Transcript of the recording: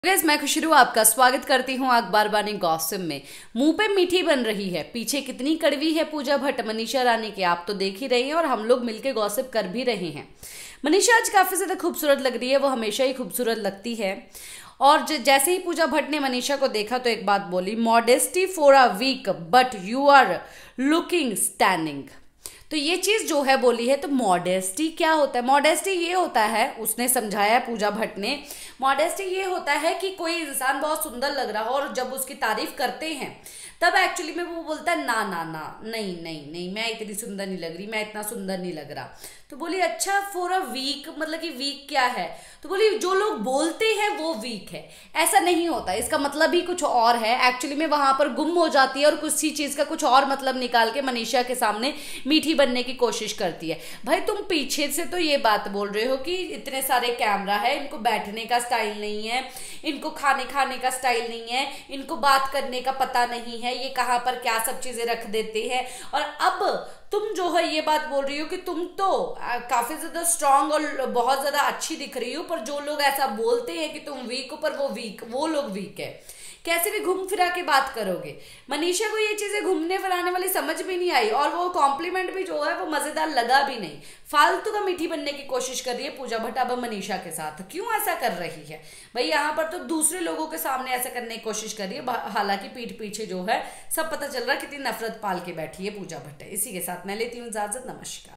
Guys मैं खुशरू आपका स्वागत करती हूँ अखबार बानी गॉसिप में। मुंह पे मीठी बन रही है, पीछे कितनी कड़वी है पूजा भट्ट मनीषा रानी के, आप तो देख ही रहे हैं और हम लोग मिलके गॉसिप कर भी रहे हैं। मनीषा आज काफी ज्यादा खूबसूरत लग रही है, वो हमेशा ही खूबसूरत लगती है। और जैसे ही पूजा भट्ट ने मनीषा को देखा तो एक बात बोली, modesty for a week but you are looking standing. तो ये चीज जो है बोली है। तो मॉडेस्टी क्या होता है? मॉडेस्टी ये होता है, उसने समझाया पूजा भट्ट ने, मॉडेस्टी ये होता है कि कोई इंसान बहुत सुंदर लग रहा हो और जब उसकी तारीफ करते हैं तब एक्चुअली में वो बोलता है ना ना ना, नहीं नहीं नहीं, मैं इतनी सुंदर नहीं लग रही, मैं इतना सुंदर नहीं लग रहा। तो बोली अच्छा फॉर अ वीक, मतलब कि वीक क्या है? तो बोली जो लोग बोलते हैं वो वीक है, ऐसा नहीं होता, इसका मतलब ही कुछ और है। एक्चुअली में वहां पर गुम हो जाती है और किसी चीज का कुछ और मतलब निकाल के मनीषा के सामने मीठी बनने की कोशिश करती है। भाई तुम पीछे से तो ये बात बोल रहे हो कि इतने सारे कैमरा है, इनको बैठने का स्टाइल नहीं है, इनको खाने खाने का स्टाइल नहीं है, इनको बात करने का पता नहीं है, ये कहाँ पर क्या सब चीजें रख देते हैं। और अब तुम जो है ये बात बोल रही हो कि तुम तो काफी ज्यादा स्ट्रांग और बहुत ज्यादा अच्छी दिख रही हो, पर जो लोग ऐसा बोलते हैं कि तुम वीक हो पर वो लोग वीक है। कैसे भी घूम फिरा के बात करोगे? मनीषा को ये चीजें घूमने फिराने वाली समझ भी नहीं आई और वो कॉम्प्लीमेंट भी जो है वो मजेदार लगा भी नहीं। फालतू का मीठी बनने की कोशिश कर रही है पूजा भट्ट अब मनीषा के साथ। क्यों ऐसा कर रही है भाई? यहाँ पर तो दूसरे लोगों के सामने ऐसा करने की कोशिश कर रही है, हालांकि पीठ पीछे जो है सब पता चल रहा है कितनी नफरत पाल के बैठी है पूजा भट्ट। इसी के साथ मैं लेती हूँ इजाजत, नमस्कार।